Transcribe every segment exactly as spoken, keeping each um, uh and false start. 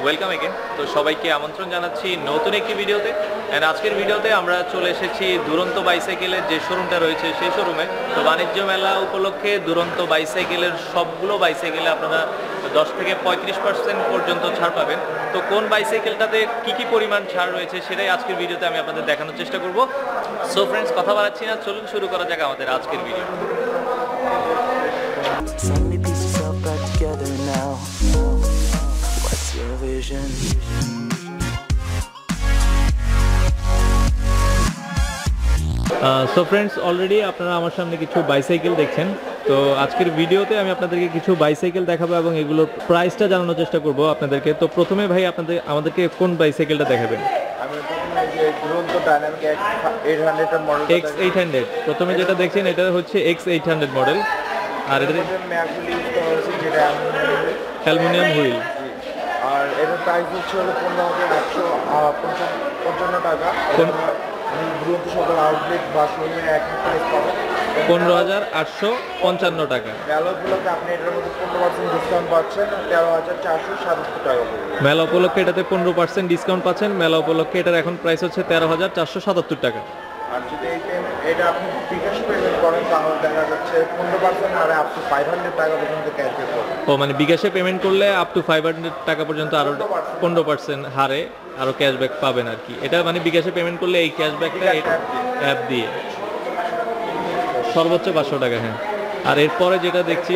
Welcome again. তো সবাইকে আমন্ত্রণ জানাচ্ছি নতুন একটি ভিডিওতে। অ্যান্ড আজকের ভিডিওতে আমরা চলে এসেছি দুরন্ত বাইসাইকেলের যে শোরুমটা রয়েছে সেই শোরুমে। তো বাণিজ্য মেলা উপলক্ষে দুরন্ত বাইসাইকেলের সবগুলো বাইসাইকেলে আপনারা দশ থেকে পঁয়ত্রিশ পার্সেন্ট পর্যন্ত ছাড় পাবেন। তো কোন বাইসাইকেলটাতে কী কী পরিমাণ ছাড় রয়েছে সেটাই আজকের ভিডিওতে আমি আপনাদের দেখানোর চেষ্টা করব। সো ফ্রেন্ডস, কথা বাড়াচ্ছি না, চলুন শুরু করা যাক আমাদের আজকের ভিডিও। সো ফ্রেন্ডস, অলরেডি আপনারা আমার সামনে কিছু বাইসাইকেল দেখছেন। তো আজকের ভিডিওতে আমি আপনাদেরকে কিছু বাইসাইকেল দেখাবো এবং এগুলোর প্রাইসটা জানানোর চেষ্টা করব আপনাদেরকে। তো প্রথমে ভাই আপনাদের আমাদেরকে কোন বাইসাইকেলটা দেখাবেন? আমি প্রথমে যে দুরন্ত ডাইনামিক এইট হান্ড্রেড এর মডেল এক্স এইট হান্ড্রেড প্রথমে যেটা দেখছেন এটা হচ্ছে এক্স এইট হান্ড্রেড মডেল। আর এটা ম্যাগনেট ইউজ করা হয়েছে যেটা অ্যালুমিনিয়াম হুইল। আর এটার প্রাইস হচ্ছে হলো পনেরো হাজার একশো পঞ্চান্ন টাকা। দুরন্ত সকল আউটলেট বা শোরুমে একই প্রাইস পাবেন, পনেরো হাজার আটশো পঞ্চান্ন টাকা। মেলা উপলক্ষে আপনি এটার মধ্যে পনেরো পার্সেন্ট ডিসকাউন্ট পাচ্ছেন, তেরো হাজার চারশো সাতাত্তর টাকা পড়বে। মেলা উপলক্ষে এটাতে পনেরো পার্সেন্ট ডিসকাউন্ট পাচ্ছেন। মেলা উপলক্ষে এটার এখন প্রাইস হচ্ছে তেরো হাজার চারশো সাতাত্তর টাকা। আর যদি এই পেমেন্ট এটা আপনি বিকাশ পেমেন্ট করেন তাহলে দেখা যাচ্ছে পনেরো পার্সেন্ট হারে আপ টু ফাইভ হান্ড্রেড টাকা পর্যন্ত ক্যাশব্যাক করবেন। ও মানে বিকাশে পেমেন্ট করলে আপ টু ফাইভ হান্ড্রেড টাকা পর্যন্ত আরও পনেরো পার্সেন্ট হারে আরও ক্যাশব্যাক পাবেন আর কি। এটা মানে বিকাশে পেমেন্ট করলে এই ক্যাশব্যাকটা অ্যাপ দিয়ে সর্বোচ্চ পাঁচশো টাকা। হ্যাঁ, আর এরপরে যেটা দেখছি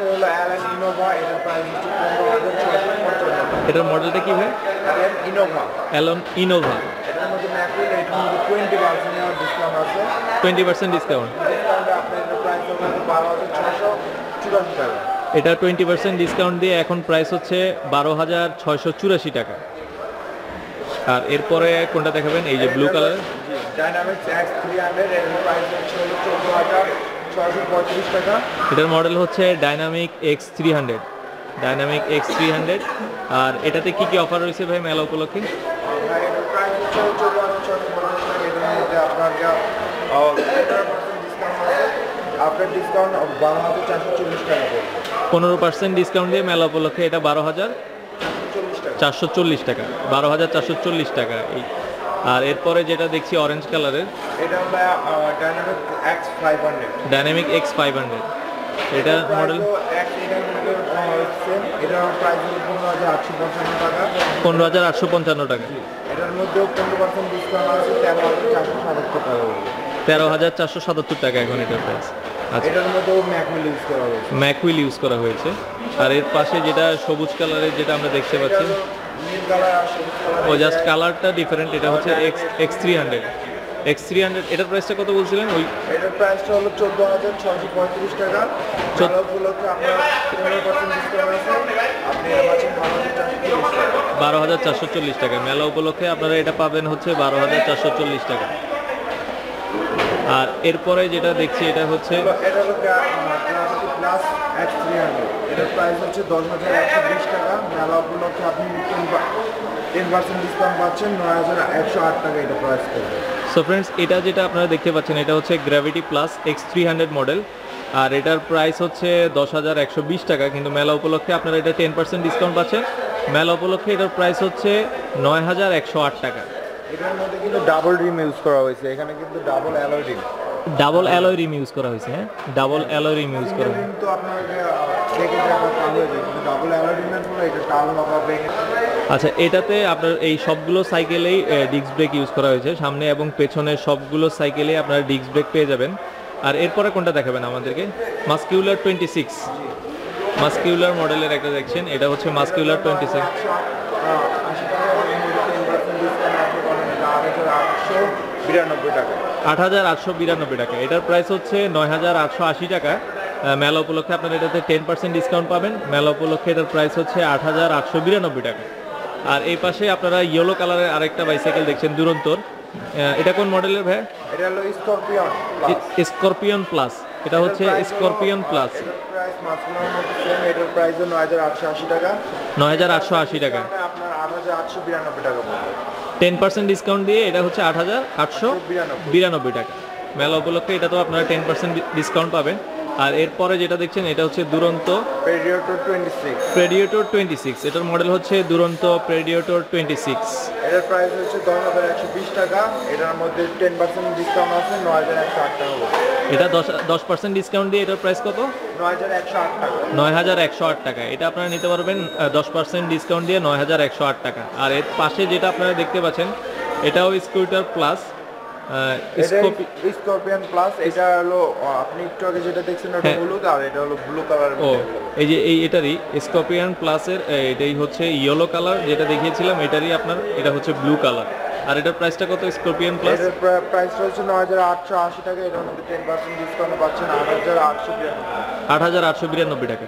এটার মডেলটা কি ভাই? ইনোভা। Alan Innova. এটার মধ্যে ম্যাকুইল এটার মধ্যে টোয়েন্টি পার্সেন্ট ডিসকাউন্ট আছে। Twenty percent discount. ডিসকাউন্টে আপনার প্রাইস হবে বারো হাজার ছয়শো চুরাশি টাকা। এটা টোয়েন্টি পার্সেন্ট ডিসকাউন্ট দিয়ে এখন প্রাইস হচ্ছে বারো হাজার ছয়শো চুরাশি টাকা। আর এরপরে কোনটা দেখাবেন? এই যে blue colour dynamics X three hundred, এর প্রাইস হচ্ছে হলো চোদ্দ হাজার ছয়শো পঁয়ত্রিশ টাকা। এটার মডেল হচ্ছে dynamic X three hundred. Dynamic X three hundred. আর এটাতে কি কি অফার রয়েছে ভাই মেলা উপলক্ষে? এটার প্রাইস হচ্ছে চোদ্দ হাজার ছয়শো পঁয়ত্রিশ টাকা। এটার মধ্যে আপনার যা ডিসকাউন্ট আছে, আপনার ডিসকাউন্ট বারো হাজার চারশো চল্লিশ টাকা পড়বে। পনেরো পার্সেন্ট ডিসকাউন্ট দিয়ে মেলা উপলক্ষে এটা বারো হাজার চারশো চল্লিশ টাকা। বারো হাজার চারশো চল্লিশ টাকা এই। আর এরপরে যেটা দেখছি অরেঞ্জ কালারের, এটা হলো dynamic X five hundred. Dynamic X five hundred. এটা মডেল এটার প্রাইস হলো পনেরো হাজার আটশো পঞ্চান্ন টাকা। পনেরো হাজার আটশো পঞ্চান্ন টাকা। এটার মধ্যেও পনেরো পার্সেন্ট ডিসকাউন্ট আছে, তেরো হাজার চারশো সাতাত্তর টাকা। তেরো হাজার চারশো সাতাত্তর টাকা এখন এটার প্রাইস। আচ্ছা, এটার মধ্যেও ম্যাকহুইল ইউজ করা হয়েছে। ম্যাকহুইল ইউজ করা হয়েছে। আর এর পাশে যেটা সবুজ কালারের যেটা আমরা দেখতে পাচ্ছি, ও জাস্ট কালারটা ডিফারেন্ট। এটা হচ্ছে X X three hundred. X three hundred এটার প্রাইসটা কত বলছিলেন? ওই এটার প্রাইসটা হলো চোদ্দ হাজার ছয়শো পঁয়ত্রিশ টাকা। মেলা উপলক্ষে আপনার পনেরো পার্সেন্ট ডিসকাউন্ট আছে, আপনি এটা পাচ্ছেন বারো হাজার চারশো চল্লিশ টাকা। বারো হাজার চারশো চল্লিশ টাকা। মেলা উপলক্ষে আপনারা এটা পাবেন হচ্ছে বারো হাজার চারশো চল্লিশ টাকা। আর এরপরে যেটা দেখছি এটা হচ্ছে এটা হলো প্লাস এক্স থ্রি হান্ড্রেড। এটার প্রাইস হচ্ছে দশ হাজার একশো বিশ টাকা। মেলা উপলক্ষে আপনি টেন পার্সেন্ট ডিসকাউন্ট পাচ্ছেন, নয় হাজার একশো আট টাকা এটা প্রাইস করবে। সো ফ্রেন্ডস, এটা যেটা আপনারা দেখতে পাচ্ছেন এটা হচ্ছে gravity plus X three hundred model. আর এটার প্রাইস হচ্ছে দশ হাজার একশো বিশ টাকা, কিন্তু মেলা উপলক্ষে আপনারা এটা টেন পার্সেন্ট ডিসকাউন্ট পাচ্ছেন। মেলা উপলক্ষে এটার প্রাইস হচ্ছে নয় হাজার একশো আট টাকা। এটার মধ্যে কিন্তু ডাবল রিম ইউজ করা হয়েছে, এখানে কিন্তু double alloy rim. Double alloy rim use করা হয়েছে। হ্যাঁ, ডাবল অ্যালয় রিম ইউজ করা হয়েছে। কিন্তু আপনাকে দেখে যাবে কালো হয়ে যায়, কিন্তু ডাবল অ্যালয় রিমের পরে এটা টাল হবে। আচ্ছা, এটাতে আপনার এই সবগুলো সাইকেলেই ডিস্ক ব্রেক ইউজ করা হয়েছে, সামনে এবং পেছনের সবগুলো সাইকেলেই আপনারা ডিস্ক ব্রেক পেয়ে যাবেন। আর এরপরে কোনটা দেখাবেন আমাদেরকে? Muscular twenty six. মাস্কিউলার মডেলের একটা দেখছেন, এটা হচ্ছে মাস্কিউলার টোয়েন্টি সিক্স। আট হাজার আটশো বিরানব্বই টাকা। এটার প্রাইস হচ্ছে নয় হাজার আটশো আশি টাকা। মেলা উপলক্ষে আপনারা এটাতে টেন পার্সেন্ট ডিসকাউন্ট পাবেন। মেলা উপলক্ষে এটার প্রাইস হচ্ছে আট হাজার আটশো বিরানব্বই টাকা। আর এই পাশে আপনারা ইয়েলো কালারের আরেকটা বাইসাইকেল দেখছেন দুরন্তর। এটা কোন মডেলের ভাই? এটা হলো স্করপিয়ন স্করপিয়ন প্লাস। এটা হচ্ছে স্করপিয়ন প্লাস। এটার প্রাইস নয় হাজার আটশো আশি টাকা। নয় হাজার আটশো আশি টাকা। আপনার আট হাজার আটশো বিরানব্বই টাকা পড়বে। টেন পার্সেন্ট ডিসকাউন্ট দিয়ে এটা হচ্ছে আট হাজার আটশো বিরানব্বই টাকা। মেলা উপলক্ষে এটা তো আপনারা টেন পার্সেন্ট ডিসকাউন্ট পাবেন। আর এরপরে যেটা দেখছেন এটা হচ্ছে Duranta predator twenty six. Predator twenty six, এটার মডেল হচ্ছে দুরন্ত প্রেডিয়েটর টোয়েন্টি সিক্স। এটার প্রাইস হচ্ছে দশ হাজার একশো বিশ টাকা, এটার মধ্যে টেন পার্সেন্ট ডিসকাউন্ট আছে, নয় হাজার একশো আট টাকা হবে। এটা দশ দশ পার্সেন্ট ডিসকাউন্ট দিয়ে এটার প্রাইস কত? নয় হাজার একশো আট টাকা। নয় হাজার একশো আট টাকা। এটা আপনারা নিতে পারবেন দশ পার্সেন্ট ডিসকাউন্ট দিয়ে নয় হাজার একশো আট টাকা। আর এর পাশে যেটা আপনারা দেখতে পাচ্ছেন এটাও স্কুটার প্লাস স্করপিয়ন প্লাস। এটা হলো আপনি একটু আগে যেটা দেখছেন ওটা হলুদ, আর এটা হলো ব্লু কালার। ও এই যে এই এটারই স্করপিয়ন প্লাসের এটাই হচ্ছে ইয়েলো কালার যেটা দেখিয়েছিলাম, এটারই আপনার এটা হচ্ছে ব্লু কালার। আর এটার প্রাইসটা কত স্করপিয়ন প্লাস? এটার প্রাইসটা হচ্ছে নয় হাজার আটশো আশি টাকা, এটার মধ্যে টেন পার্সেন্ট ডিসকাউন্ট পাচ্ছেন আট হাজার আটশো বিরানব্বই আট হাজার আটশো বিরানব্বই টাকা।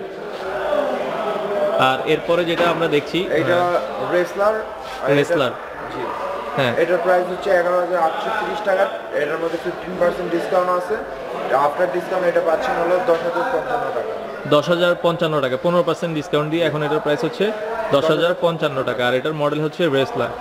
আর এরপরে যেটা আমরা দেখছি এটা রেসলার। রেসলার জি হ্যাঁ, এটার প্রাইস হচ্ছে এগারো হাজার আটশো তিরিশ টাকা, এটার মধ্যে ফিফটিন পার্সেন্ট ডিসকাউন্ট আছে। আফটার ডিসকাউন্ট এটা পাচ্ছেন হলো দশ হাজার পঞ্চান্ন টাকা। দশ হাজার পঞ্চান্ন টাকা, পনেরো পার্সেন্ট ডিসকাউন্ট দিয়ে এখন এটার প্রাইস হচ্ছে দশ হাজার পঞ্চান্ন টাকা। আর এটার মডেল হচ্ছে রেসলার।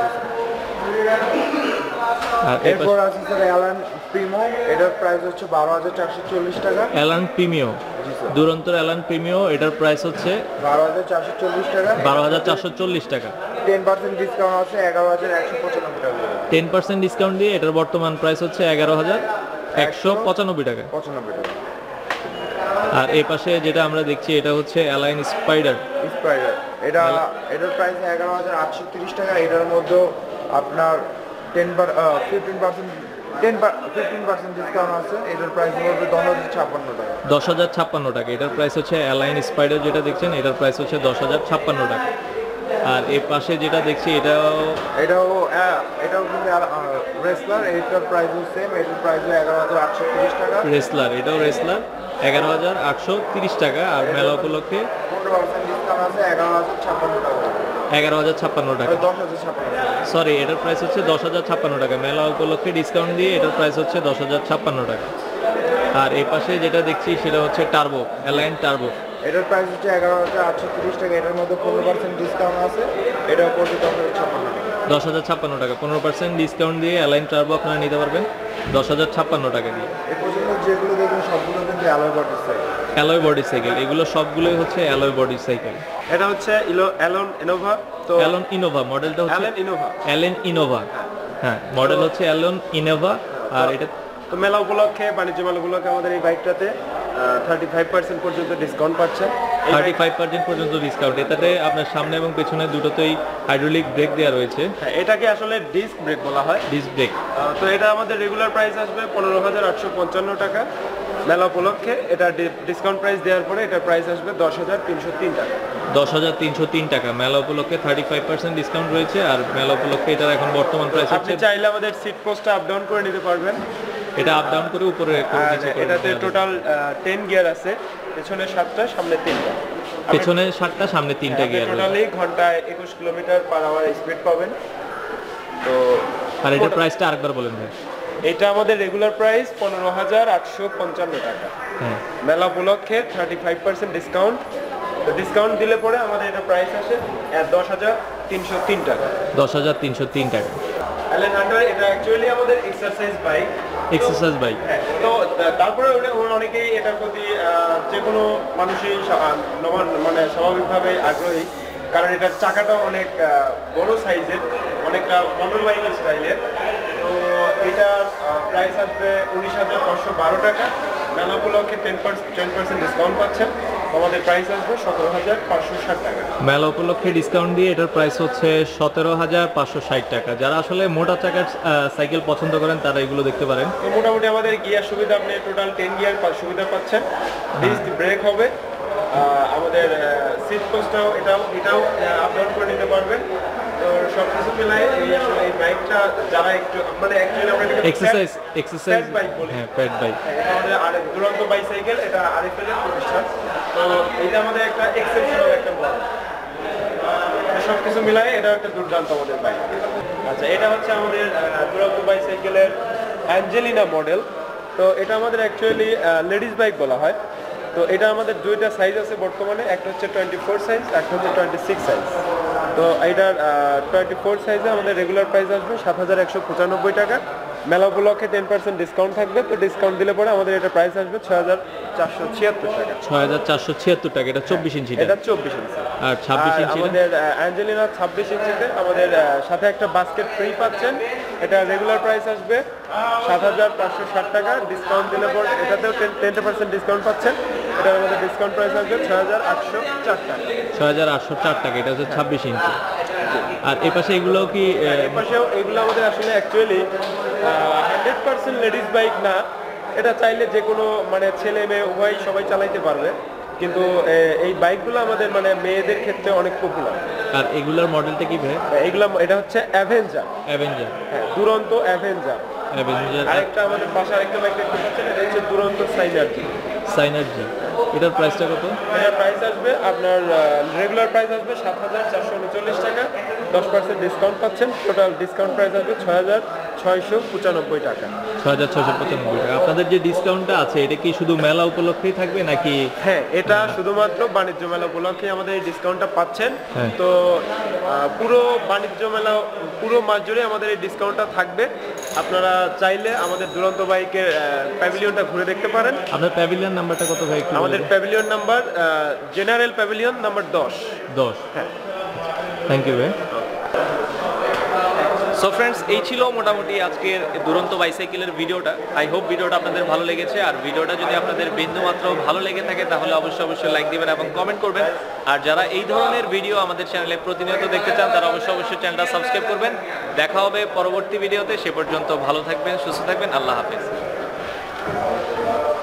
আর এরপর আছে স্যার অ্যালান প্রিমো, এটার প্রাইস হচ্ছে বারো হাজার চারশো চল্লিশ টাকা। অ্যালান প্রিমিও, দুরন্তর অ্যালান প্রিমিও, এটার প্রাইস হচ্ছে বারো হাজার চারশো চল্লিশ টাকা। বারো হাজার চারশো চল্লিশ টাকা। টেন পার্সেন্ট ডিসকাউন্ট আছে এগারো হাজার একশো পঁচানব্বই টাকা। টেন পার্সেন্ট ডিসকাউন্ট দিয়ে এটার বর্তমান প্রাইস হচ্ছে এগারো হাজার একশো পঁচানব্বই টাকা। পঁচানব্বই টাকা। আর এই পাশে যেটা আমরা দেখছি এটা হচ্ছে অ্যালাইন স্পাইডার। স্পাইডার এটা এটার প্রাইস এগারো হাজার আটশো তিরিশ টাকা, এটার মধ্যে আপনার ten per fifteen percent ten fifteen percent discount আছে, এটার প্রাইস পড়বে দশ হাজার ছাপ্পান্ন টাকা। দশ হাজার ছাপ্পান্ন টাকা। এটার প্রাইস হচ্ছে অ্যালাইন স্পাইডার যেটা দেখছেন এটার প্রাইস হচ্ছে দশ হাজার ছাপ্পান্ন টাকা। আর এই পাশে যেটা দেখছি এটাও এটাও হ্যাঁ, এটাও কিন্তু রেসলার, এটার প্রাইসও সেম, এটার প্রাইসও এগারো হাজার আটশো তিরিশ টাকা। রেসলার, এটাও রেসলার এগারো হাজার আটশো তিরিশ টাকা। আর মেলা উপলক্ষে পনেরো পার্সেন্ট ডিসকাউন্ট আছে এগারো হাজার ছাপ্পান্ন টাকা। এগারো হাজার ছাপ্পান্ন টাকা, দশ হাজার ছাপ্পান্ন টাকা। সরি এটার প্রাইস হচ্ছে দশ হাজার ছাপ্পান্ন টাকা। মেলা উপলক্ষে ডিসকাউন্ট দিয়ে এটার প্রাইস হচ্ছে দশ হাজার ছাপ্পান্ন টাকা। আর এই পাশে যেটা দেখছি সেটা হচ্ছে টার্বো, অ্যালাইন টার্বো। এটার প্রাইস হচ্ছে এগারো হাজার আটশো তিরিশ টাকা, এটার মধ্যে পনেরো পার্সেন্ট ডিসকাউন্ট আছে, এটাও পড়বে দশ হাজার ছাপ্পান্ন টাকা। দশ হাজার ছাপ্পান্ন টাকা, পনেরো পার্সেন্ট ডিসকাউন্ট দিয়ে অ্যালাইন টার্বো আপনারা নিতে পারবেন দশ হাজার ছাপ্পান্ন টাকা দিয়ে। এ পর্যন্ত যেগুলো দেখবেন সবগুলো কিন্তু alloy body cycle. Alloy body cycle, এগুলো সবগুলোই হচ্ছে অ্যালয় বডি সাইকেল। এটা হচ্ছে ইলো অ্যালন ইনোভা। তো অ্যালন ইনোভা মডেলটা হচ্ছে অ্যালন ইনোভা অ্যালেন ইনোভা। হ্যাঁ, মডেল হচ্ছে অ্যালন ইনোভা। আর এটা তো মেলা উপলক্ষে, বাণিজ্য মেলা উপলক্ষে আমাদের এই বাইকটাতে থার্টি ফাইভ পার্সেন্ট পর্যন্ত ডিসকাউন্ট পাচ্ছেন। থার্টি ফাইভ পার্সেন্ট পর্যন্ত ডিসকাউন্ট। এটাতে আপনার সামনে এবং পেছনে দুটোতেই হাইড্রোলিক ব্রেক দেওয়া রয়েছে। হ্যাঁ, এটাকে আসলে ডিস্ক ব্রেক বলা হয়। Disc brake. আহ, তো এটা আমাদের রেগুলার প্রাইস আসবে পনেরো হাজার আটশো পঞ্চান্ন টাকা। মেলা উপলক্ষে এটা ডিসকাউন্ট প্রাইস দেওয়ার পরে এটার প্রাইস আসবে দশ হাজার তিনশো তিন টাকা। দশ হাজার তিনশো তিন টাকা। মেলা উপলক্ষে থার্টি ফাইভ পার্সেন্ট ডিসকাউন্ট রয়েছে। আর মেলা উপলক্ষে এটার এখন বর্তমান প্রাইস আপনি হচ্ছে, চাইলে আমাদের সিট পোস্টটা আপ ডাউন করে নিতে পারবেন। এটা আপ ডাউন করে উপরে করে আর নিচে করে এটাতে নিতে হবে। টোটাল টেন গিয়ার আছে, পেছনে সাতটা সামনে তিনটা। পেছনে সাতটা সামনে তিনটা গিয়ার রয়েছে। টোটালি ঘন্টায় একুশ কিলোমিটার পার আওয়ার স্পিড পাবেন। তো আর এটার প্রাইসটা আরেকবার বলেন ভাই। এটা আমাদের রেগুলার প্রাইস পনেরো হাজার আটশো পঞ্চান্ন টাকা। হ্যাঁ, মেলা উপলক্ষে থার্টি ফাইভ পার্সেন্ট ডিসকাউন্ট। তো ডিসকাউন্ট দিলে পরে আমাদের এটা প্রাইস আসে দশ হাজার তিনশো তিন টাকা। দশ হাজার তিনশো তিন টাকা। অ্যালেন হান্টার এটা অ্যাকচুয়ালি আমাদের এক্সারসাইজ বাইক। Exercise bike. তো তারপরে অনেকেই এটার প্রতি যে কোনো মানুষই সা- নবান- মানে স্বাভাবিকভাবে আগ্রহী, কারণ এটার চাকাটা অনেক আহ, বড় সাইজের, অনেকটা মডেল বাইকের স্টাইলের। তো এটার প্রাইস আসবে উনিশ হাজার পাঁচশো বারো টাকা। মেলা উপলক্ষে ten percent ten percent discount পাচ্ছেন। আমাদের প্রাইস আসবে সতেরো হাজার পাঁচশো ষাট টাকা। মেলা উপলক্ষে ডিসকাউন্ট দিয়ে এটার প্রাইস হচ্ছে সতেরো হাজার পাঁচশো ষাট টাকা। যারা আসলে মোটা চাকার সাইকেল পছন্দ করেন তারা এগুলো দেখতে পারেন। তো মোটামুটি আমাদের গিয়ার সুবিধা, আপনি টোটাল টেন গিয়ার সুবিধা পাচ্ছেন। ডিস্ক ব্রেক হবে। আহ, আমাদের সিট পোস্টটাও এটাও এটাও আপ ডাউন করে নিতে পারবেন। তো সব কিছু মিলাই এই আসলে এই বাইকটা যারা একটু মানে অ্যাকচুয়ালি আমরা এটাকে exercise fat- exercise fat bike বলি। হ্যাঁ, প্যাড বাইক। এটা আমাদের আরেক দুরন্ত বাইসাইকেল, এটা আরএফএল এর প্রতিষ্ঠান। তো এটা আমাদের একটা এক্সেপশনাল একটা মডেল। সব কিছু মিলাই এটা একটা দুর্দান্ত আমাদের বাইক। আচ্ছা, এটা হচ্ছে আমাদের দুরন্ত বাইসাইকেলের অ্যাঞ্জেলিনা মডেল। তো এটা আমাদের অ্যাকচুয়ালি লেডিস বাইক বলা হয়। তো এটা আমাদের দুইটা সাইজ আছে বর্তমানে, একটা হচ্ছে টোয়েন্টি ফোর সাইজ, একটা হচ্ছে টোয়েন্টি সিক্স সাইজ। তো এইটার টোয়েন্টি ফোর সাইজে আমাদের রেগুলার প্রাইস আসবে সাত হাজার একশো পঁচানব্বই টাকা। মেলা উপলক্ষে টেন পার্সেন্ট ডিসকাউন্ট থাকবে, তো ডিসকাউন্ট দিলে পরে আমাদের এটা প্রাইস আসবে ছয় হাজার চারশো ছিয়াত্তর টাকা। ছয় হাজার চারশো ছিয়াত্তর টাকা, এটা চব্বিশ ইঞ্চি, এটা চব্বিশ ইঞ্চি। আর ছাব্বিশ আর ইঞ্চি আমাদের অ্যাঞ্জেলিনা ছাব্বিশ ইঞ্চিতে আমাদের আহ, সাথে একটা বাস্কেট ফ্রি পাচ্ছেন। এটা রেগুলার প্রাইস আসবে সাত হাজার পাঁচশো ষাট টাকা, ডিসকাউন্ট দিলে পরে এটাতেও টেন টেন পার্সেন্ট ডিসকাউন্ট পাচ্ছেন। এটা আমাদের ডিসকাউন্ট প্রাইস আসবে ছয় হাজার আটশো চার টাকা। ছয় হাজার আটশো চার টাকা, এটা হচ্ছে ছাব্বিশ ইঞ্চি। আর এ পাশে এগুলো কি আহ, এর পাশেও এগুলো আমাদের আসলে actually hundred percent ladies bike না, এটা চাইলে যে কোনো মানে ছেলে মেয়ে উভয় সবাই চালাইতে পারবে, কিন্তু এ, এই বাইকগুলো আমাদের মানে মেয়েদের ক্ষেত্রে অনেক পপুলার। আর এগুলোর মডেলটা কি ভাই? এগুলো এটা হচ্ছে অ্যাভেঞ্জার, অ্যাভেঞ্জার। হ্যাঁ দুরন্ত অ্যাভেঞ্জার। অ্যাভেঞ্জার আরেকটা আমাদের পাশে আরেকটা বাইক দেখতে পাচ্ছেন, এটা হচ্ছে দুরন্ত সাইনার্জি। সাইনার্জি, এটার প্রাইসটা কত? এটার প্রাইস আসবে আপনার রেগুলার প্রাইস আসবে সাত হাজার চারশো উনচল্লিশ টাকা, দশ পার্সেন্ট ডিসকাউন্ট পাচ্ছেন। টোটাল ডিসকাউন্ট প্রাইস আসবে ছয় হাজার ছয়শো পঁচানব্বই টাকা। ছয় হাজার ছয়শো পঁচানব্বই টাকা। আপনাদের যে ডিসকাউন্টটা আছে এটা কি শুধু মেলা উপলক্ষেই থাকবে নাকি? হ্যাঁ, এটা শুধুমাত্র বাণিজ্য মেলা উপলক্ষে আমাদের এই ডিসকাউন্টটা পাচ্ছেন। হ্যাঁ। তো আহ, পুরো বাণিজ্য মেলা পুরো মাস জুড়ে আমাদের এই ডিসকাউন্টটা থাকবে। আপনারা চাইলে আমাদের দুরন্ত বাইকের প্যাভিলিয়নটা ঘুরে দেখতে পারেন। আপনার প্যাভিলিয়ন নাম্বারটা কত ভাই? একটু আমাদের pavilion number general pavilion number দশ। দশ। হ্যাঁ, থ্যাংক ইউ ভাই। সো ফ্রেন্ডস, এই ছিল মোটামুটি আজকের দুরন্ত বাইসাইকেলের ভিডিওটা। আই হোপ ভিডিওটা আপনাদের ভালো লেগেছে। আর ভিডিওটা যদি আপনাদের বিন্দুমাত্র ভালো লেগে থাকে তাহলে অবশ্যই অবশ্যই লাইক দিবেন এবং কমেন্ট করবেন। আর যারা এই ধরনের ভিডিও আমাদের চ্যানেলে প্রতিনিয়ত দেখতে চান তারা অবশ্যই অবশ্যই চ্যানেলটা সাবস্ক্রাইব করবেন। দেখা হবে পরবর্তী ভিডিওতে। সে পর্যন্ত ভালো থাকবেন, সুস্থ থাকবেন। আল্লাহ হাফেজ।